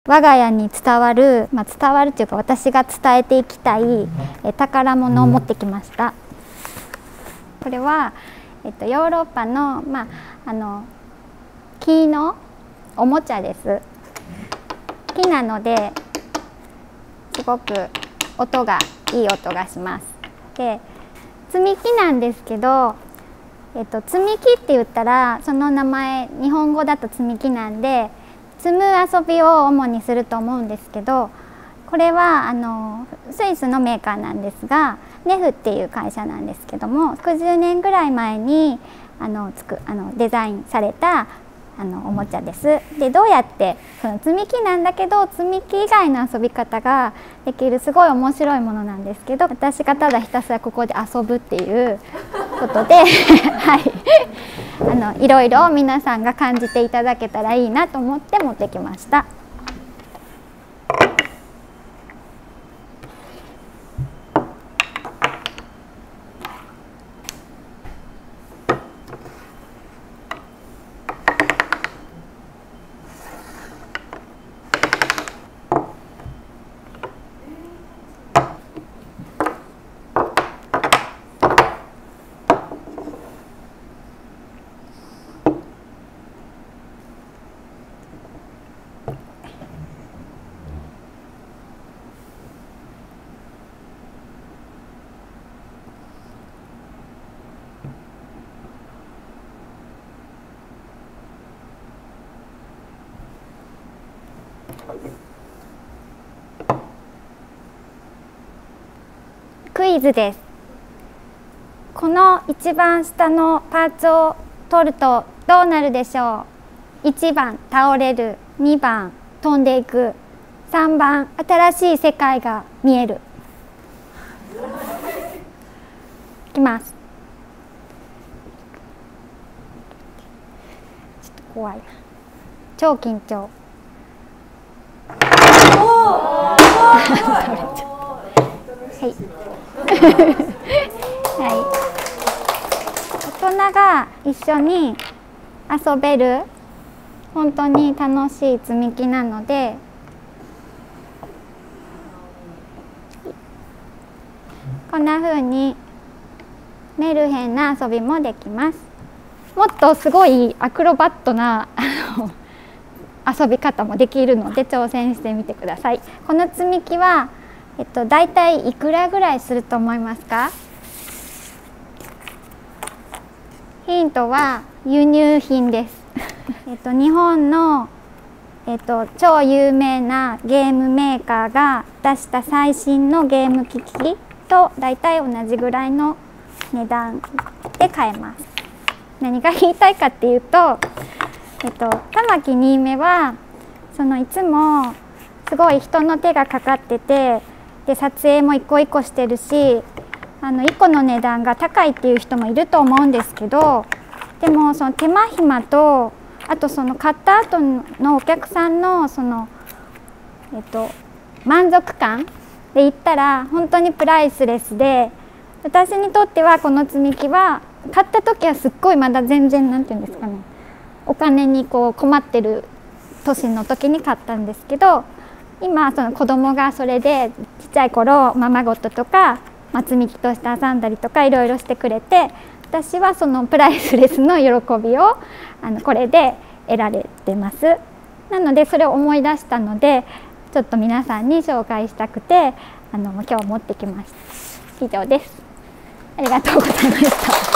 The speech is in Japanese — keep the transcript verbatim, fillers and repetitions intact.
我が家に伝わる、まあ、伝わるというか私が伝えていきたいえ宝物を持ってきました。これは、えっと、ヨーロッパの、まあ、あの木のおもちゃです。木なのですごく音がいい音がします。で積み木なんですけど、えっと、積み木って言ったらその名前日本語だと積み木なんで積む遊びを主にすると思うんですけど、これはあのスイスのメーカーなんですが、ネフっていう会社なんですけども、ろくじゅうねんぐらい前にあのつくあのデザインされたあのおもちゃです。でどうやってその積み木なんだけど積み木以外の遊び方ができるすごい面白いものなんですけど、私がただひたすらここで遊ぶっていうことではいあのいろいろ皆さんが感じていただけたらいいなと思って持ってきました。クイズです。この一番下のパーツを取るとどうなるでしょう。いちばん倒れる、にばん飛んでいく、さんばん新しい世界が見える。いきます。ちょっと怖いな。超緊張。はいはい、大人が一緒に遊べる本当に楽しい積み木なので、こんな風にメルヘンな遊びもできます。もっとすごいアクロバットなあの遊び方もできるので挑戦してみてください。この積み木はえっと、大体いくらぐらいすると思いますか？ヒントは輸入品です。えっと、日本の、えっと、超有名なゲームメーカーが出した最新のゲーム機器と大体同じぐらいの値段で買えます。何が言いたいかっていうと、えっと、玉木新芽はそのいつもすごい人の手がかかってて。で撮影も一個一個してるし、あのいっこの値段が高いっていう人もいると思うんですけど、でもその手間暇とあとその買った後のお客さんのその、えっと、満足感で言ったら本当にプライスレスで、私にとってはこの積み木は買った時はすっごいまだ全然なんていうんですかね、お金にこう困ってる年の時に買ったんですけど、今その子供がそれでちっちゃい頃ままごととか積み木として遊んだりとかいろいろしてくれて、私はそのプライスレスの喜びをあのこれで得られてます。なのでそれを思い出したのでちょっと皆さんに紹介したくてあの今日持ってきました。以上です。ありがとうございました。